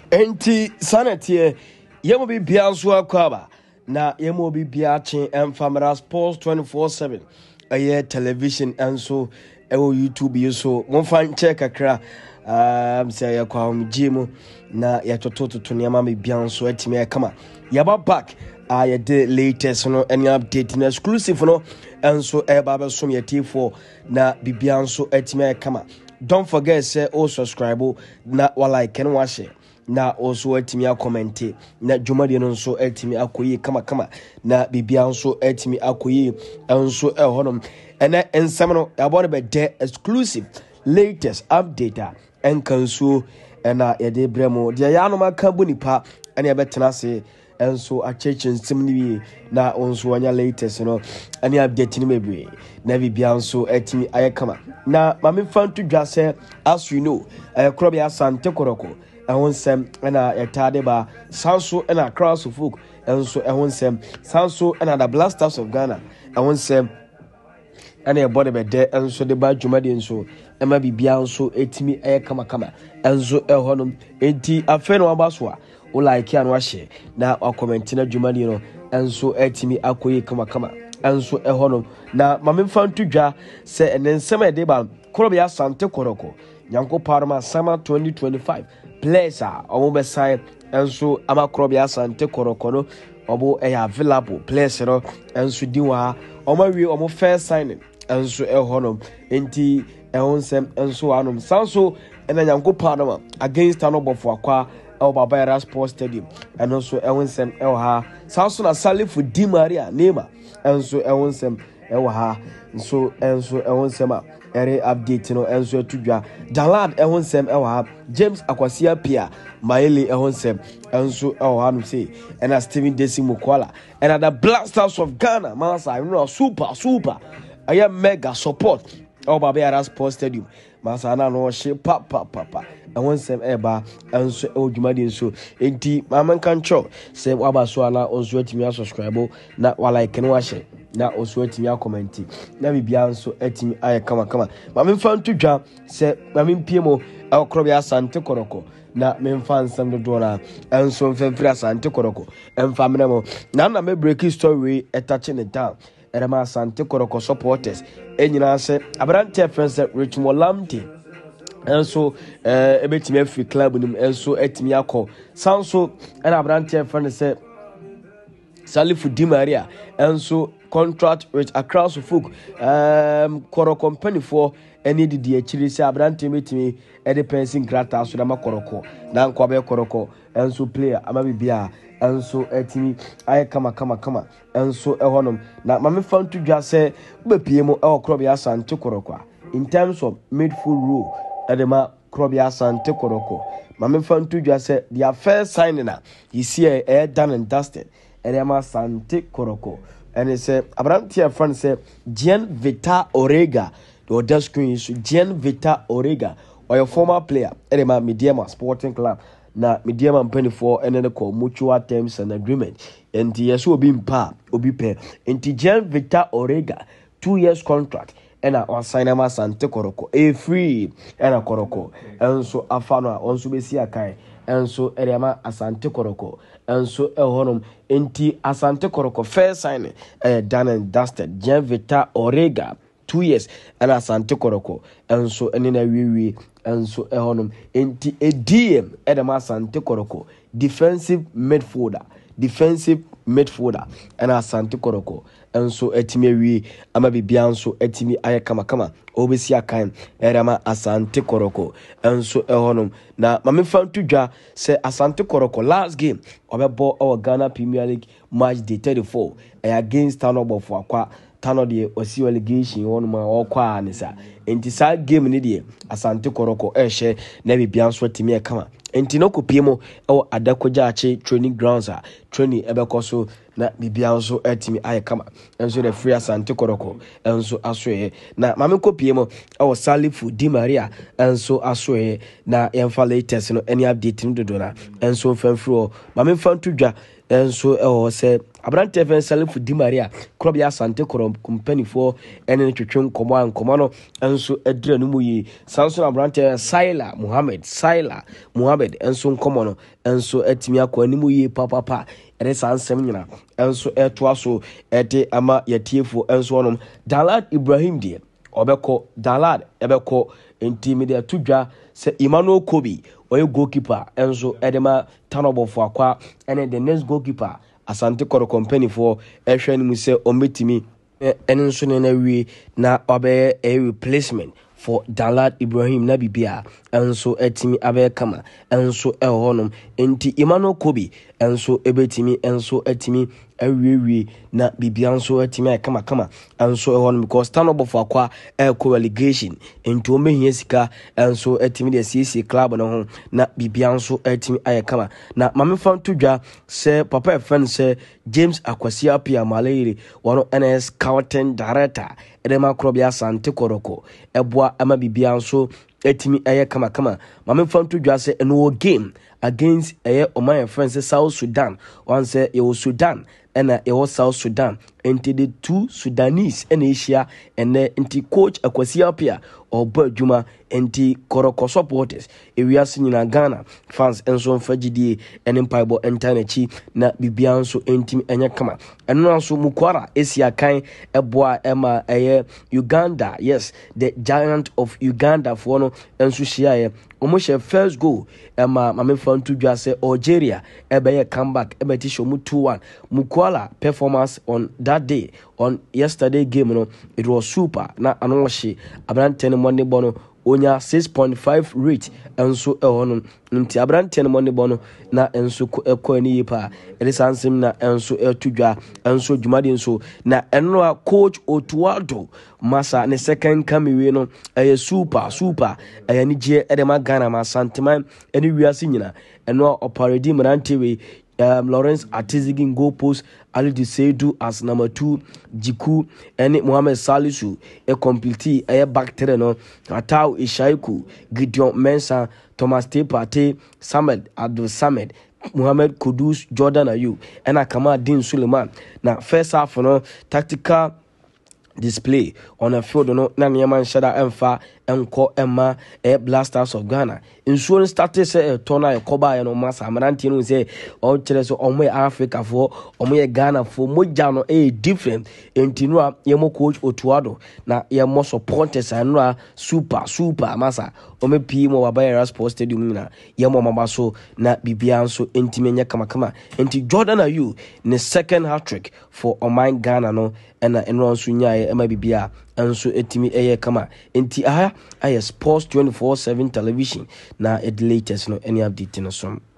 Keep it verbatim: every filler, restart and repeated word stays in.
Enti sanete yemo bi bia so akwaba na yemo bi bia chen emfamara sports twenty-four seven aye television enso ewo YouTube yeso mo fan check akra um say yakwa mo gym na yatototo to niam me bia so atimi akama yaba back aye the latest no any update na exclusive no enso e baba som yeti for na bibia so atimi akama. Don't forget say oh subscribe na wala ken wa share na also atimi comment na dwumade no nso atimi akoyi kama kama na bibia nso atimi akoyi enso e honom ena ensem no about be de exclusive latest update en kanso ena yede bremo de ya no maka bonipa ena betena se enso achechen sim ni na onso anya latest no ena update ni mebre na bibia nso atimi ayekama na mame fan to dwa se as you know akro bia Asante koroko ehon sem na yetade ba sanso na cross of folk enso ehon sem sanso na the BLACKSTARS of Ghana ehon sem ana ebode be de enso de ba dwumade enso ema bibia enso etimi eye kama kama enso ehonum enti afa no abaso a o like ya no ahye na o comment na dwumade no enso etimi akoyi kama kama enso ehonum na mamemfa ntudwa se enensem ede ba korobia Asante koroko nyanko parma sama twenty twenty-five players a omo be sign enso amakrobia Asante koroko no obo e available players no enso diwa omo wi omo first signing enso ehonom enti ehonsem enso anom sanso ena nyanko parma against anobofo akwa el Baba Sports Stadium and also ehonsem elha sanso na Salifu Di Maria Neymar enso ehonsem elha so enso ehonsem a ere update no enso tudwa Jalad ehonsem elha James Akwasia Pia Maele ehonsem enso elha no say and Steven Desimo Kwala and the BLACKSTARS of Ghana masa you know super super I am mega support el Baba Sports Stadium masa na no she pa pa pa pa ehonsem eba enso odwumade enso enti maman kan cho say waba so ala onso atimi subscribe na wala like no ahye na oso atimi comment na bibia nso atimi aye kama kama ma memfa ntudwa se ma mempiemo akrobia Asante koroko na memfa nsam do na enso mfemfiri Asante koroko emfa menemo na na me break story etache ne down erema Asante koroko supporters enyina se abrante friends Richmond Lamte enso eh ebetimi afi club nim enso atimi akọ sanso na abrante friends se Salifu Di Maria enso contract with across folk um koro company for any di achiri se abrante metimi e de pension grata so na makoroko na nkwabe koroko enso player ama bibia enso etimi aye kama kama kama enso ehonom na mame fan to dwa se bepiemo e okrobia Asante koroko in terms of midfield rule edema krobia Asante koroko mame fan to dwa se their first signing na you see e done and dusted edema Asante koroko and it's a Abrantia friend say Jean Vita Orega the desk screen is Jean Vita Orega or your former player edema Mediama Sporting Club na Mediama penny for and then call mutual terms and agreement and yes will be pa obi pe and Jean Vita Orega two years contract and I sign a Asante koroko a free and a koroko and so afano on so be see a kai and so edema Asante koroko and so ehonum enti Asante koroko first signing uh, done and dusted Jean Vita Orega two years and Asante koroko and so enina wiwi and so ehonum enti a D M edema Asante koroko defensive midfielder defensive midfielder and Asante koroko and so etimi wi ama bibia nso etimi aye kama kama obesi akan edema Asante koroko and so ehonum na mame fan tudwa say Asante koroko last game obebo our Ghana Premier League match day thirty-four against Tanobofo akwa Tano de osi allegation on ma okwa anisa enti sa game ni de Asante koroko ehye na bibia nso etimi e kama enti no kopiemo e adakoja ache training grounds a training ebekoso na bibia nso etimi aye kama enso the free Asante koroko enso asoe na mame kopiemo e Salifu Di Maria enso asoe na yemfa latest no any update no do na enso fanfro mame fan tudwa enso e ho se abrante fen self di Maria club ya Asante company for ene twetwe nkomo an nkomo no enso edre no mu yi Samson abrante Saila Muhammad Saila Muhammad enso nkomo no enso etimi akọ animu yi papa pa ere sansem nyina enso eto aso ede ama yetiefo enso onom Dalad Ibrahim die obeko Dalad ebeko intimidate tudwa se Emmanuel Kobi oye goalkeeper enso edema tanobofo akwa ene the next goalkeeper Asante Koro company for ehwe ni mu se ometimi ene nso ne na wi na obe a replacement for Dalad Ibrahim na bibia enso etimi abe kama enso ehonum enti Emmanuel Kobi enso ebetimi enso etimi awiwi na bibia enso etimi kama kama enso ehonum because stand up for akwa e co relegation enti o mehia sika enso etimi de C C club no ho na bibia enso etimi aye kama na mamefam tudwa se papa e friend se James Akwasi Apia Malere wono N S scouting director edema krobia Asante Koroko eboa ama bibia enso etimi eye kama kama mamefam tudwa se eno game against eye oman friends South Sudan one say e Sudan and it was South Sudan into the two Sudanese and Asia and then into coach Akwasi Apia or Berjuma anti Koroko supporters if we are seeing in Ghana fans and so Fajidi and Empire Enternechi na Bibian so intim enya kama and also Mukwara Asia kind a boy Emma a Uganda yes the giant of Uganda for no and so share almost a first goal Emma Mame found to just say Algeria ebe comeback ebe tisho mu two one Mukwala performance on that day on yesterday game no it was super na anoshi abrante money bono onya six point five rate enso ehonu nti abrante money bono na enso ekọ ni yipa elisansem na enso etudwa enso dwumade enso na enno coach Otuado masa ne second kamiwe no eye super super eye ni je edema Ghana ma santiman eni wiase nyina enno operate mrantewe Um, Lawrence Atizigin goal post Ali Seidu as number two Jiku and Mohamed Salisu a complete a back no Atau Ishaiku Gideon Mensah Thomas Tepate Samed Abdul Samed Muhammad Kudus Jordan Ayu and Akama Din Suleiman now first half no tactical display on a field no na Nyaman Shada Emfa enko Emma e BLACKSTARS of Ghana insurance started say tona e koba ya no masa amanti no say o kire so omo Africa for omo ye Ghana for moja no e different entinu a yemo coach Otuado na yemo supporters anu super super masa omo pi mo Wabaya Sports Stadium na yemo mabaso na bibia nso entimenya kama kama enti Jordan Ayu ne second hat trick for Oman Ghana no ena enro nso nyae ema bibia enso etimi eye kama enti aha aye Sports twenty-four seven television na the latest no any update no some